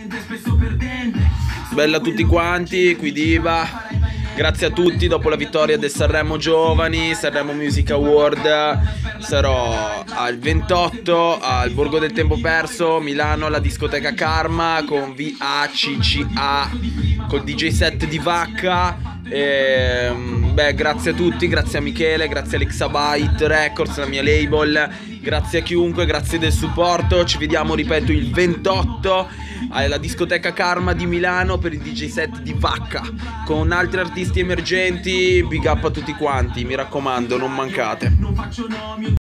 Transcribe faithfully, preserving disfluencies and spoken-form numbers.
Bella a tutti quanti, qui Diva. Grazie a tutti, dopo la vittoria del Sanremo Giovani, Sanremo Music Award, sarò al ventotto al Borgo del Tempo Perso, Milano, alla discoteca Karma con V A C C A, col D J set di Vacca. E, beh, grazie a tutti, grazie a Michele, grazie a Exabyte Records, la mia label, grazie a chiunque, grazie del supporto. Ci vediamo, ripeto, il ventotto alla discoteca Karma di Milano per il D J set di Vacca con altri artisti emergenti. Big up a tutti quanti, mi raccomando, non mancate.